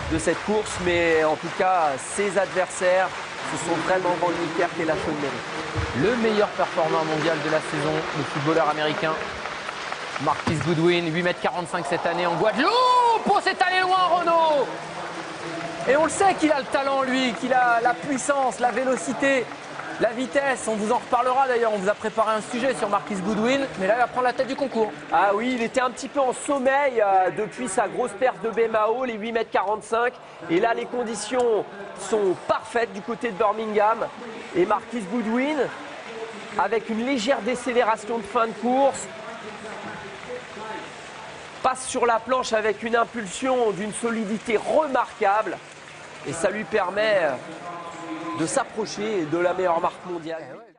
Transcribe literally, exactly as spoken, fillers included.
de cette course, mais en tout cas, ses adversaires se sont vraiment rendus Leclerc et la Chaude-Mairie. Le meilleur performeur mondial de la saison, le footballeur américain Marquise Goodwin, huit mètres quarante-cinq cette année en Guadeloupe. Oh, c'est allé loin, Renault. Et on le sait qu'il a le talent, lui, qu'il a la puissance, la vélocité, la vitesse. On vous en reparlera d'ailleurs, on vous a préparé un sujet sur Marquise Goodwin, mais là, il va prendre la tête du concours. Ah oui, il était un petit peu en sommeil euh, depuis sa grosse perte de B M A O, les huit mètres quarante-cinq. Et là, les conditions sont parfaites du côté de Birmingham. Et Marquise Goodwin, avec une légère décélération de fin de course, passe sur la planche avec une impulsion d'une solidité remarquable. Et ça lui permet de s'approcher de la meilleure marque mondiale.